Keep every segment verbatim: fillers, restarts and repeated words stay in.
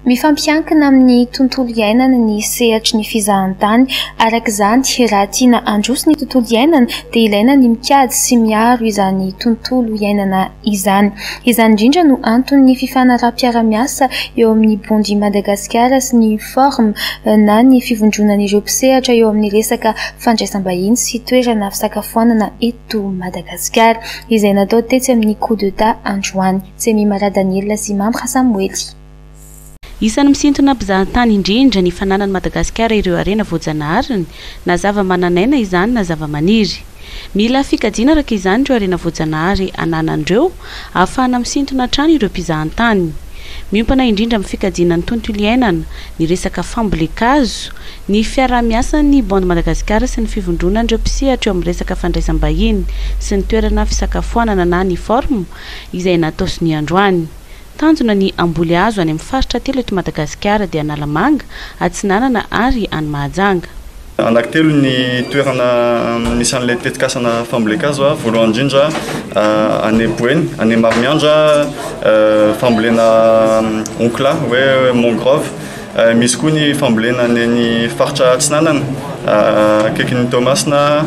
Mifampiankina amin'ny tontolo iainana ny sehatry ny fizahantany. Arak'izany, raha tiana handroso ny tontolo iainana dia ilaina ny mikady sy miaro izany tontolo iainana izany. Izany indrindra no antony fifanaraha-piara-miasa eo amin'ny bondy Madagasikara sy ny forme na ny fivondronan'ireo mpisehatra eo amin'ny resaka fandraisam-bahiny sy toerana fisakafoanana eto Madagasikara, izay natao tetsy amin'ny coup d'etat androany. Tsemimara Daniela sy Mamra Samuely. Isan'ny misintona mpizahatany indrindra ny fananan'i Madagasikara ireo arena voajanahariny, na zava-mananaina izany na zava-maniry. Mila fikajiana araka izany ireo arena voajanahary ananandreo ahafahana misintona trano ireo mpizahantany. Miompana indrindra amin'ny fikajiana ny tontolo iainana, ny resaka fambolekazo, ny fiaraha-miasan'ny bondy Madagasikara sy ny fivondronan'ireo mpisehatra eo amin'ny resaka fandraisam-bahiny sy ny toerana fisakafoanana na ny forme izay natao sy ny androany. Tanjona ny amboly hazo any amin'ny faritra telo eto Madagasikara dia Analamanga, Atsinanana ary any Mahajanga. Anankitelo ny toerana misy an'ilay tetikasana fambolekazo, voalohany indrindra any Boeny, any Marimiandra, fambolena Onkla hoe Mangrove. Misy koa ny fambolena ny faritra Atsinanana, akaikin'ny Tomasina,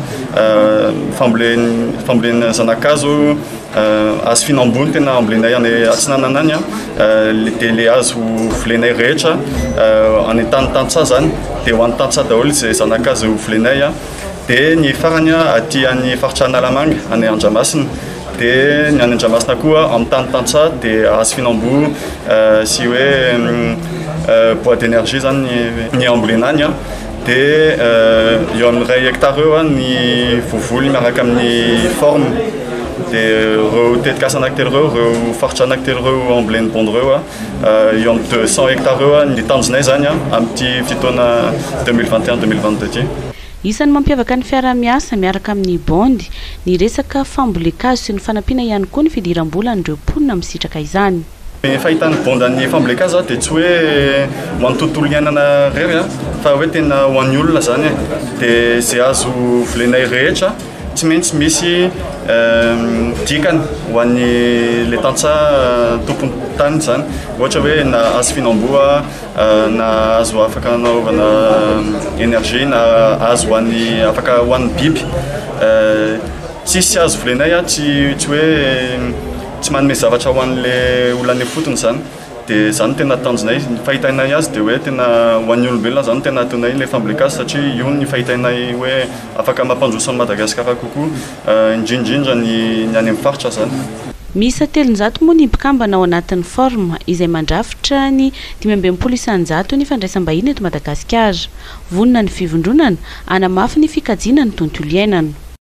fambolena Zanakazo, hazo fihinam-bony tena ambolenay any Atsinanana any, dia le hazo volenay rehetra any tany-tantsaha zany, dia ho any tantsaha daholo izay Zanakazo volenay. Dia ny farany aty any faritra Analamanga, any Andramasina, dia ny any Andramasina koa amin'ny tany-tantsaha dia hazo fihinam-boa sy hoe bois d'énergie zany ny ambolenany. Dia eo amin'ny ray hectare eo ny vovoly miaraka amin'ny forme. Dia reo tetikasa anankitelo reo, reo faritra anankitelo reo ambolen'ny bondy reo eo amin'ny deux cents hectares eo ny tanjonay zany amin'ity fotoana deux mille vingt et un deux mille vingt-deux ty. Isan'ny mampiavaka ny fiara-miasa miaraka amin'ny bondy ny resaka fambolekazo sy ny fanampiana ihany koa ny fidiram-bola an'ireo mponina misitraka izany. Fahitan'ny bondy an'ny fambolekazo dia tsy hoe ho an'ny tontolo iainana rery fa hoe tena ho an'ny olona zany. Dia izay hazo volenay rehetra tsy maintsy misy dikany ho an'ny le tantsaha tompony tany zany, ohatra hoe na hazo fihinam-boa, na hazo afaka anaovana énergie, na hazo hoan'ny afaka ho an'ny biby. Tsisy hazo volenay tsy tsy hoe tsy manome zavatra ho an'le olona fotony zany. Dia zany tena tanjonay, ny fahitainay azy dia hoe tena ho an'ny olombelona zany tena ataonay le fambolekazo, satria io ny fahitainay hoe afaka mampandroso an'i Madagasikara kokoa, indrindrindra ny any amin'ny faritra zany. Misy telonjato moa ny mpikambana ao anatin'ny forme izay mandrafitra ny dimy amby enimpolo isanjato ny fandraisam-bahiny eto Madagasikara. Vonona ny fivondronana, hanamafy ny fikajiana ny tontolo iainana.